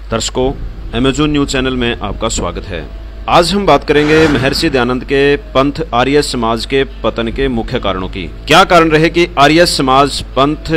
दर्शकों, Amazon news channel में आपका स्वागत है। आज हम बात करेंगे महर्षि दयानंद के पंथ आर्य समाज के पतन के मुख्य कारणों की। क्या कारण रहे कि आर्य समाज पंथ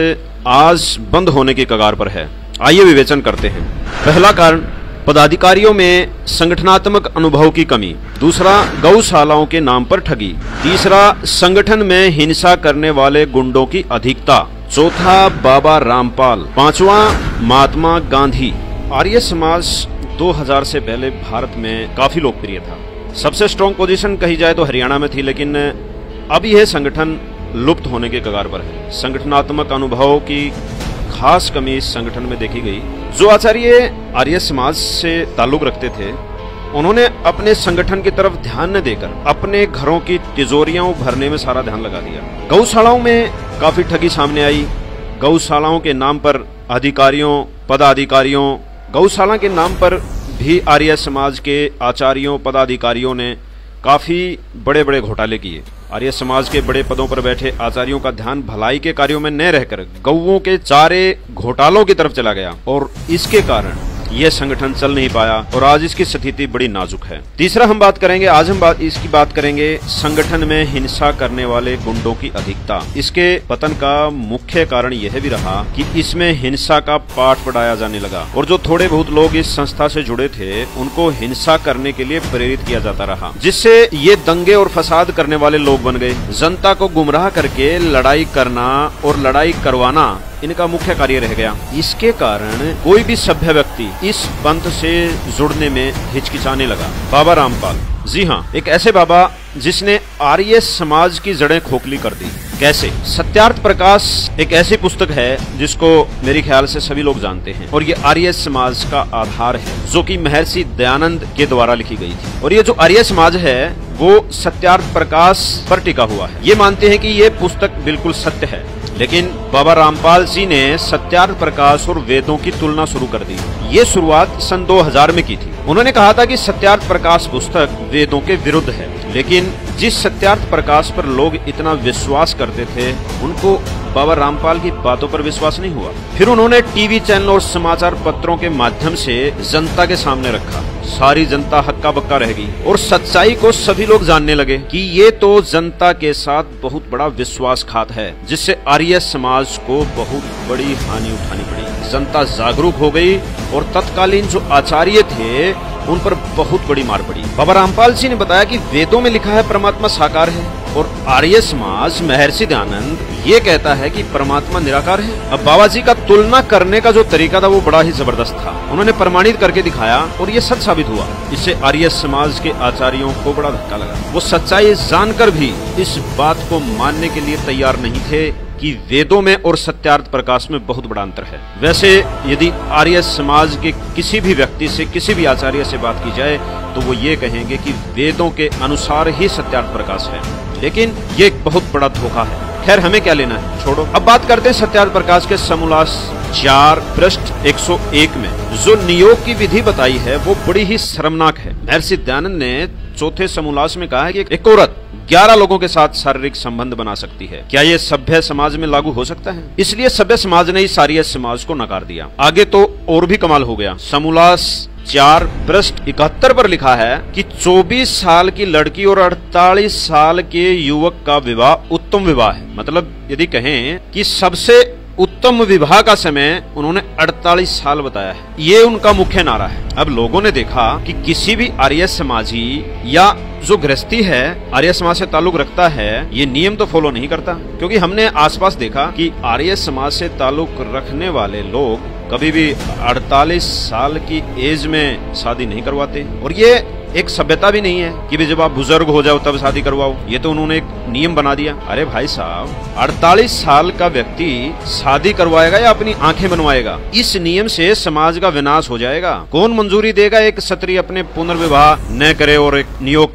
आज बंद होने की कगार पर है? आइए विवेचन करते हैं। पहला कारण, पदाधिकारियों में संगठनात्मक अनुभव की कमी। दूसरा, गौशालाओं के नाम पर ठगी। तीसरा, संगठन में हिंसा करने वाले गुंडों की अधिकता। चौथा, बाबा रामपाल। पांचवा, महात्मा गांधी। आर्य समाज 2000 से पहले भारत में काफी लोकप्रिय था। सबसे स्ट्रॉन्ग पोजीशन कही जाए तो हरियाणा में थी, लेकिन अब यह संगठन लुप्त होने के कगार पर है। संगठनात्मक अनुभव की खास कमी इस संगठन में देखी गई। जो आचार्य आर्य समाज से ताल्लुक रखते थे, उन्होंने अपने संगठन की तरफ ध्यान न देकर अपने घरों की तिजोरियां भरने में सारा ध्यान लगा दिया। गौशालाओं में काफी ठगी सामने आई। गौशालाओं के नाम पर अधिकारियों, पदाधिकारियों, गौशाला के नाम पर भी आर्य समाज के आचार्यों, पदाधिकारियों ने काफी बड़े बड़े घोटाले किए। आर्य समाज के बड़े पदों पर बैठे आचार्यों का ध्यान भलाई के कार्यों में न रहकर गौओं के चारे घोटालों की तरफ चला गया और इसके कारण यह संगठन चल नहीं पाया और आज इसकी स्थिति बड़ी नाजुक है। तीसरा हम बात करेंगे, आज हम इसकी बात करेंगे संगठन में हिंसा करने वाले गुंडों की अधिकता। इसके पतन का मुख्य कारण यह भी रहा कि इसमें हिंसा का पाठ पढ़ाया जाने लगा और जो थोड़े बहुत लोग इस संस्था से जुड़े थे, उनको हिंसा करने के लिए प्रेरित किया जाता रहा, जिससे ये दंगे और फसाद करने वाले लोग बन गए। जनता को गुमराह करके लड़ाई करना और लड़ाई करवाना इनका मुख्य कार्य रह गया। इसके कारण कोई भी सभ्य व्यक्ति इस पंथ से जुड़ने में हिचकिचाने लगा। बाबा रामपाल, जी हाँ, एक ऐसे बाबा जिसने आर्य समाज की जड़ें खोखली कर दी। कैसे? सत्यार्थ प्रकाश एक ऐसी पुस्तक है जिसको मेरे ख्याल से सभी लोग जानते हैं और ये आर्य समाज का आधार है, जो कि महर्षि दयानंद के द्वारा लिखी गई थी। और ये जो आर्य समाज है वो सत्यार्थ प्रकाश पर टिका हुआ है। ये मानते हैं कि ये पुस्तक बिल्कुल सत्य है, लेकिन बाबा रामपाल जी ने सत्यार्थ प्रकाश और वेदों की तुलना शुरू कर दी। ये शुरुआत सन 2000 में की थी। उन्होंने कहा था कि सत्यार्थ प्रकाश पुस्तक वेदों के विरुद्ध है, लेकिन जिस सत्यार्थ प्रकाश पर लोग इतना विश्वास करते थे, उनको बाबा रामपाल की बातों पर विश्वास नहीं हुआ। फिर उन्होंने टीवी चैनल और समाचार पत्रों के माध्यम से जनता के सामने रखा। सारी जनता हक्का बक्का रह गई और सच्चाई को सभी लोग जानने लगे कि ये तो जनता के साथ बहुत बड़ा विश्वासघात है, जिससे आर्य समाज को बहुत बड़ी हानि उठानी पड़ी। जनता जागरूक हो गई और तत्कालीन जो आचार्य थे उन पर बहुत बड़ी मार पड़ी। बाबा रामपाल जी ने बताया कि वेदों में लिखा है परमात्मा साकार है और आर्य समाज महर्षि दयानंद ये कहता है कि परमात्मा निराकार है। अब बाबा जी का तुलना करने का जो तरीका था वो बड़ा ही जबरदस्त था। उन्होंने प्रमाणित करके दिखाया और ये सच साबित हुआ। इससे आर्य समाज के आचार्यों को बड़ा धक्का लगा। वो सच्चाई जानकर भी इस बात को मानने के लिए तैयार नहीं थे कि वेदों में और सत्यार्थ प्रकाश में बहुत बड़ा अंतर है। वैसे यदि आर्य समाज के किसी भी व्यक्ति से, किसी भी आचार्य से बात की जाए तो वो ये कहेंगे कि वेदों के अनुसार ही सत्यार्थ प्रकाश है, लेकिन ये एक बहुत बड़ा धोखा है। खैर, हमें क्या लेना है, छोड़ो। अब बात करते हैं सत्यार्थ प्रकाश के समोल्लास 4 पृष्ठ 101 में जो नियोग की विधि बताई है वो बड़ी ही शर्मनाक है। महर्षि दयानंद ने चौथे समोल्लास में कहा है कि एक औरत 11 लोगों के साथ शारीरिक संबंध बना सकती है। क्या ये सभ्य समाज में लागू हो सकता है? इसलिए सभ्य समाज ने इस आर्य समाज को नकार दिया। आगे तो और भी कमाल हो गया। समोल्लास 4 पृष्ठ 71 पर लिखा है कि 24 साल की लड़की और 48 साल के युवक का विवाह उत्तम विवाह है। मतलब यदि कहें कि सबसे उत्तम विवाह का समय उन्होंने 48 साल बताया है। ये उनका मुख्य नारा है। अब लोगों ने देखा कि किसी भी आर्य समाजी या जो गृहस्थी है आर्य समाज से ताल्लुक रखता है, ये नियम तो फॉलो नहीं करता, क्योंकि हमने आसपास देखा कि आर्य समाज से ताल्लुक रखने वाले लोग कभी भी 48 साल की एज में शादी नहीं करवाते। और ये एक सभ्यता भी नहीं है कि भी जब आप बुजुर्ग हो जाओ तब शादी करवाओ। ये तो उन्होंने एक नियम बना दिया। अरे भाई साहब, 48 साल का व्यक्ति शादी करवाएगा या अपनी आंखें बनवाएगा? इस नियम से समाज का विनाश हो जाएगा। कौन मंजूरी देगा एक क्षत्रिय अपने पुनर्विवाह न करे और एक नियोग कर ले?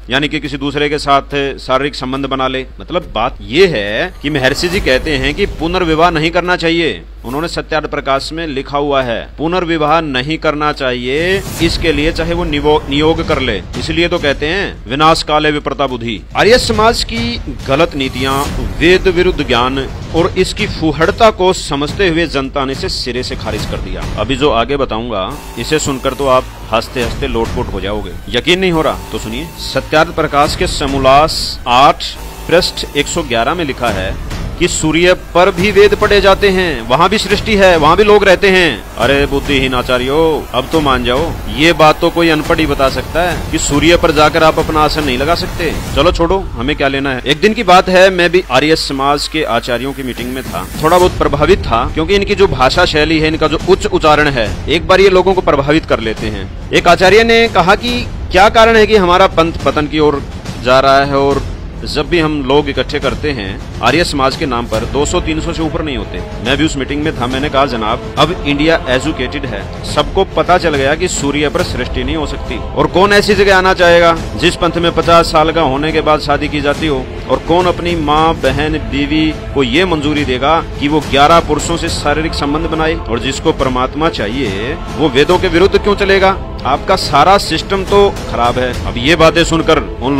यानी कि किसी दूसरे के साथ शारीरिक संबंध बना ले। मतलब बात ये है कि महर्षि जी कहते हैं कि पुनर्विवाह नहीं करना चाहिए। उन्होंने सत्यार्थ प्रकाश में लिखा हुआ है पुनर्विवाह नहीं करना चाहिए, इसके लिए चाहे वो नियोग कर ले। इसलिए तो कहते हैं विनाश काले विप्रता बुद्धि। आर्य समाज की गलत नीतियां, वेद विरुद्ध ज्ञान और इसकी फुहड़ता को समझते हुए जनता ने इसे सिरे से खारिज कर दिया। अभी जो आगे बताऊंगा इसे सुनकर तो आप हंसते हंसते लोटपोट हो जाओगे। यकीन नहीं हो रहा तो सुनिए। सत्यार्थ प्रकाश के समोल्लास 8 पृष्ठ 111 में लिखा है कि सूर्य पर भी वेद पढ़े जाते हैं, वहाँ भी सृष्टि है, वहाँ भी लोग रहते हैं। अरे बुद्धिहीन आचार्यों, अब तो मान जाओ। ये बात तो कोई अनपढ़ ही बता सकता है कि सूर्य पर जाकर आप अपना आसन नहीं लगा सकते। चलो छोड़ो, हमें क्या लेना है। एक दिन की बात है, मैं भी आर्य समाज के आचार्यों की मीटिंग में था। थोड़ा बहुत प्रभावित था क्योंकि इनकी जो भाषा शैली है, इनका जो उच्च उच्चारण है, एक बार ये लोगों को प्रभावित कर लेते हैं। एक आचार्य ने कहा कि क्या कारण है कि हमारा पंथ पतन की ओर जा रहा है और जब भी हम लोग इकट्ठे करते हैं आर्य समाज के नाम पर 200-300 से ऊपर नहीं होते। मैं भी उस मीटिंग में था। मैंने कहा जनाब, अब इंडिया एजुकेटेड है, सबको पता चल गया कि सूर्य पर सृष्टि नहीं हो सकती। और कौन ऐसी जगह आना चाहेगा जिस पंथ में 50 साल का होने के बाद शादी की जाती हो? और कौन अपनी माँ, बहन, बीवी को ये मंजूरी देगा कि वो 11 पुरुषों से शारीरिक संबंध बनाए? और जिसको परमात्मा चाहिए वो वेदों के विरुद्ध क्यों चलेगा? आपका सारा सिस्टम तो खराब है। अब ये बातें सुनकर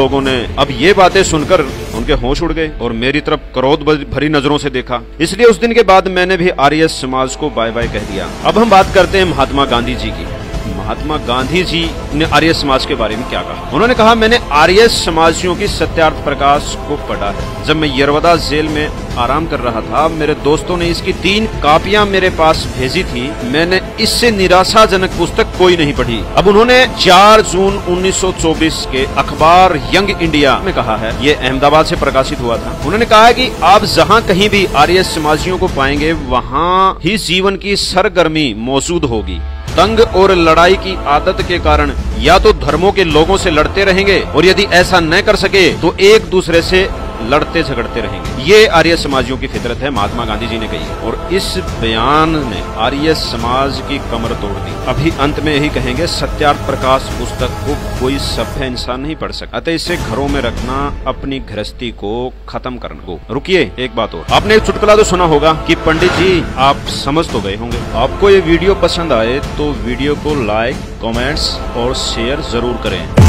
उनके होश उड़ गए और मेरी तरफ क्रोध भरी नजरों से देखा। इसलिए उस दिन के बाद मैंने भी आर्य समाज को बाय बाय कह दिया। अब हम बात करते हैं महात्मा गांधी जी की। महात्मा गांधी जी ने आर्य समाज के बारे में क्या कहा? उन्होंने कहा, मैंने आर्य समाजियों की सत्यार्थ प्रकाश को पढ़ा है। जब मैं यरवदा जेल में आराम कर रहा था, मेरे दोस्तों ने इसकी 3 कापियां मेरे पास भेजी थी। मैंने इससे निराशाजनक पुस्तक कोई नहीं पढ़ी। अब उन्होंने 4 जून 1924 के अखबार यंग इंडिया में कहा है, ये अहमदाबाद से प्रकाशित हुआ था। उन्होंने कहा है कि आप जहां कहीं भी आर्य समाजियों को पाएंगे, वहां ही जीवन की सरगर्मी मौजूद होगी। तंग और लड़ाई की आदत के कारण या तो धर्मों के लोगों से लड़ते रहेंगे और यदि ऐसा न कर सके तो एक दूसरे से लड़ते झगड़ते रहेंगे। ये आर्य समाजियों की फितरत है, महात्मा गांधी जी ने कही। और इस बयान ने आर्य समाज की कमर तोड़ दी। अभी अंत में यही कहेंगे, सत्यार्थ प्रकाश पुस्तक को कोई सभ्य इंसान नहीं पढ़ सकता, अतः इसे घरों में रखना, अपनी गृहस्थी को खत्म करना को। रुकिए, एक बात और। आपने एक चुटकुला तो सुना होगा कि पंडित जी आप समझ तो गए होंगे। आपको ये वीडियो पसंद आए तो वीडियो को लाइक, कमेंट्स और शेयर जरूर करें।